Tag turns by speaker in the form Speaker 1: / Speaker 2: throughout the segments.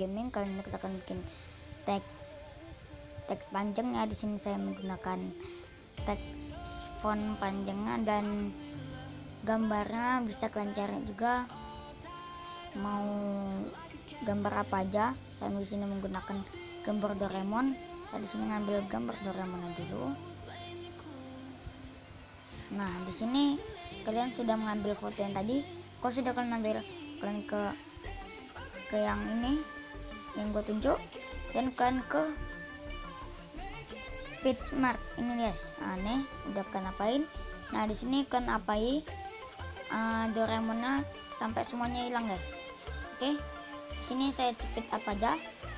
Speaker 1: gaming, kalian akan bikin teks panjangnya. Di sini saya menggunakan teks font panjangnya, dan gambarnya bisa kalian cari juga mau gambar apa aja. Saya di sini menggunakan gambar Doraemon. Saya di sini ngambil gambar Doraemon dulu. Nah, di sini kalian sudah mengambil foto yang tadi. Kalau sudah kalian ambil, kalian ke yang ini yang gue tunjuk, dan kalian ke PetSmart ini guys. Nah, nih udah kalian apain. Nah, di sini kalian apai Doraemonnya sampai semuanya hilang guys. Oke, di sini saya speed up aja.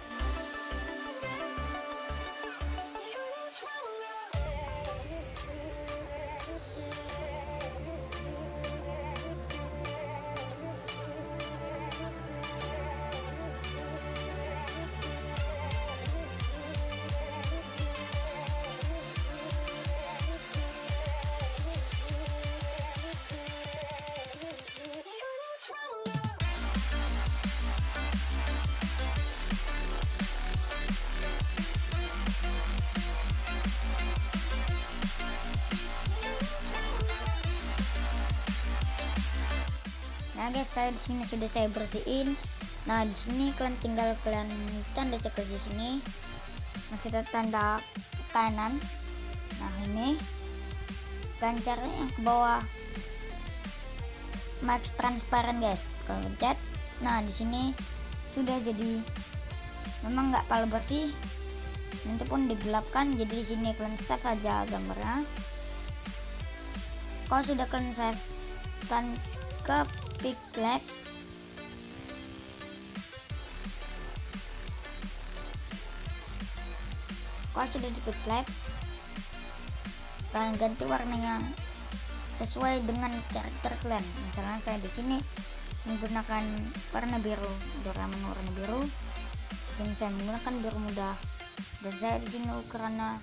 Speaker 1: Nah guys, saya di sini sudah saya bersihin. Nah, di sini kalian tinggal kalian tanda cek di sini. Masih ada tanda kanan. Nah, ini kalian cari yang ke bawah max transparan guys. Kalian pencet. Nah, di sini sudah jadi, memang nggak paling bersih. Nanti pun digelapkan. Jadi di sini kalian save aja gambarnya. Kalau sudah kalian save, kalian ke PixLab. Kalau sudah di PixLab, kalian ganti warnanya sesuai dengan karakter kalian. Misalnya saya di sini menggunakan warna biru, Doraemon warna biru. Di sini saya menggunakan biru muda, dan saya di sini ukurannya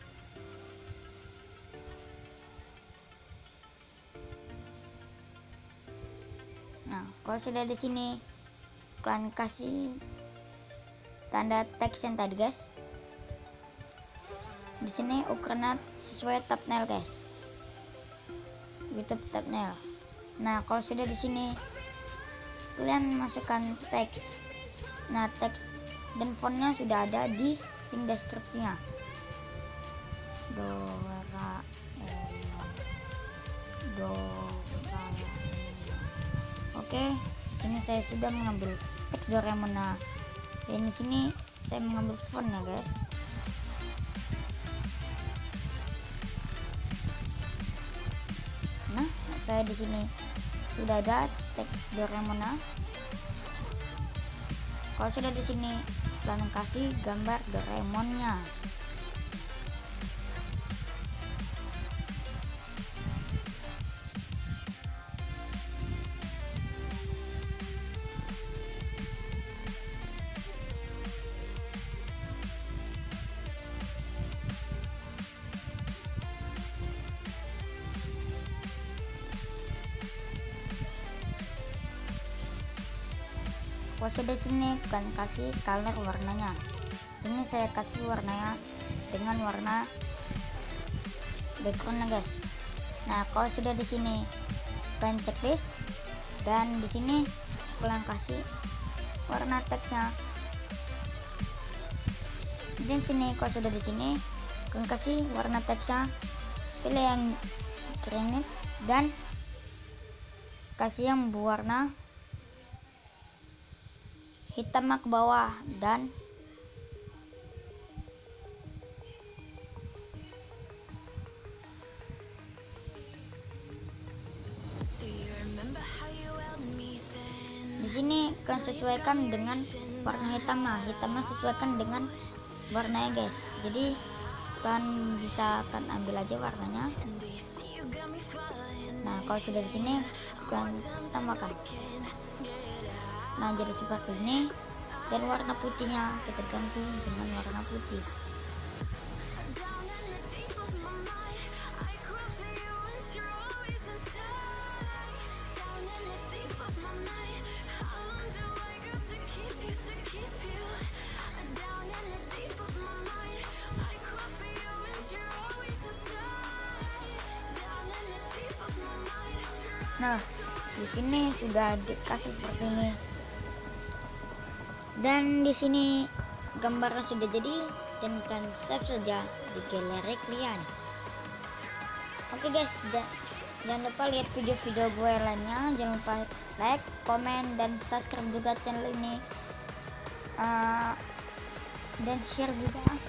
Speaker 1: kalau sudah di sini kalian kasih tanda teks yang tadi guys. Di sini ukurannya sesuai thumbnail guys, YouTube thumbnail. Nah, kalau sudah di sini kalian masukkan teks. Nah, teks dan fontnya sudah ada di link deskripsinya. Doraemon. Oke, di sini saya sudah mengambil teks Doraemon. Nah, dan di sini saya mengambil fontnya guys. Nah, saya di sini sudah ada teks Doraemon. Kalau sudah di sini kalian kasih gambar Doraemonnya. Kalau sudah sini kalian kasih color warnanya. Sini saya kasih warnanya dengan warna backgroundnya guys. Nah, kalau sudah di sini kalian checklist, dan di sini kalian kasih warna teksnya. Dan sini kalau sudah di sini kalian kasih warna teksnya, pilih yang granite dan kasih yang berwarna hitam ke bawah, dan di sini kalian sesuaikan dengan warna hitam. Nah, hitamnya sesuaikan dengan warnanya guys. Jadi kalian bisa kan ambil aja warnanya. Nah, kalau sudah di sini kalian tambahkan. Nah, jadi seperti ini, dan warna putihnya kita ganti dengan warna putih. Nah, di sini sudah dikasih seperti ini. Dan di sini gambarnya sudah jadi, dan kalian save saja di galeri kalian. Oke guys, jangan lupa lihat video-video gue lainnya. Jangan lupa like, komen, dan subscribe juga channel ini, dan share juga.